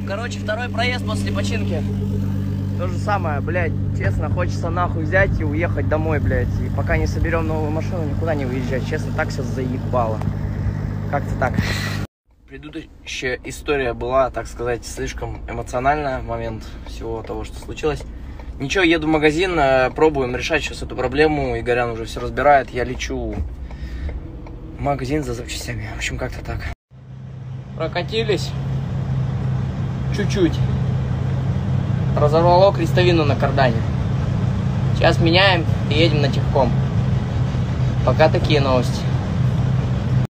Короче, второй проезд после починки. То же самое, блядь, честно, хочется нахуй взять и уехать домой, блядь. И пока не соберем новую машину, никуда не выезжать. Честно, так все заебало. Как-то так. Предыдущая история была, так сказать, слишком эмоциональная в момент всего того, что случилось. Ничего, еду в магазин, пробуем решать сейчас эту проблему. Игорян уже все разбирает. Я лечу в магазин за запчастями. В общем, как-то так. Прокатились. Чуть-чуть. Разорвало крестовину на кардане. Сейчас меняем и едем на техком. Пока такие новости.